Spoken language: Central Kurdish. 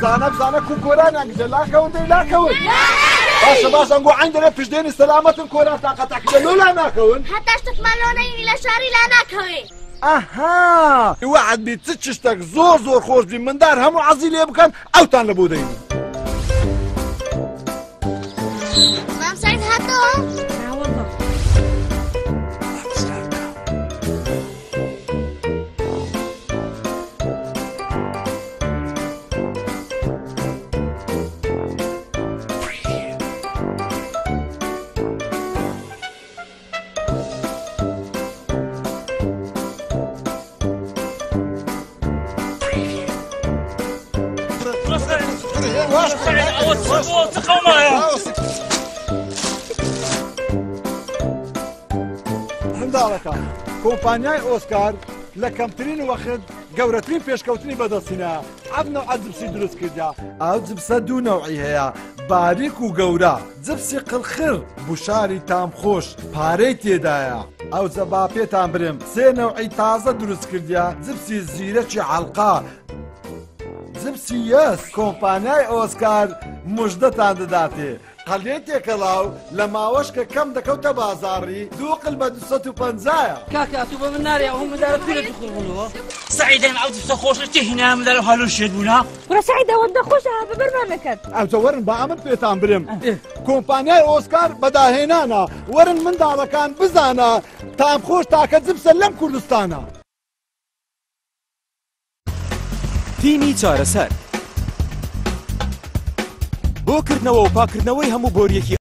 بزانە بزانە کوکۆرانیان گزە لاکەون دەی لاکەون باشە باشە ئەنگۆ عین دەرێ پشتێنی سەلامەتن کۆران تاقەتاکە لۆ لا ناکەون هەتا شتتمان لۆ نەینی لە شاری لا ناکەوێ ئەها وعد بی چ شتێک زۆر زۆر خۆش بی مندار هەموو عەزی لێ بکەن ئەوتان لە بۆ دەین مام سعید هاتەوە هەنداڵەکە کۆمپانیای ئۆسکار لە کەمترین وەخت گەورەترین پێشکەوتنی بەدەستینە ئەم نەوعە جبسی دروست کردیا ئەو جبسە دوو نەوعی هەیە باریک و گەورە جبسی قڵخر بوشاری تامخۆش پارەی تێدایە ئەو جەبا پێتان برم سێ نەوعی تازە دروست کردیا جبسی زیرەکی عەڵقا جبسی یەس کۆمپانیای ئۆسکار موژدەتان دەداتێ قەلێ تێکەڵاو لە ماوەشکە کەم دەکەوتە بازاڕی دوو قل بە 250ە کاکە تو بە من نارێ ئەو مندارە پیرە دوخڕبوونەوە سعیدەن ئەو جبسە خۆشە چی هینا مندارە هەلو شێت بوونا وەرە سعید ئەوەندە خۆشە ببەرمانەکەت ئەوجە وەرن بە ئەمن پێتان برم کۆمپانیای ئۆسکار بەداهێنانە وەرن منداڵەکان بزانە تامخۆش تاکە جبسە لەم کوردستانە تیمی چارەسەر بۆ کردنەوە و پاکردنەوەی هەموو بۆریەکی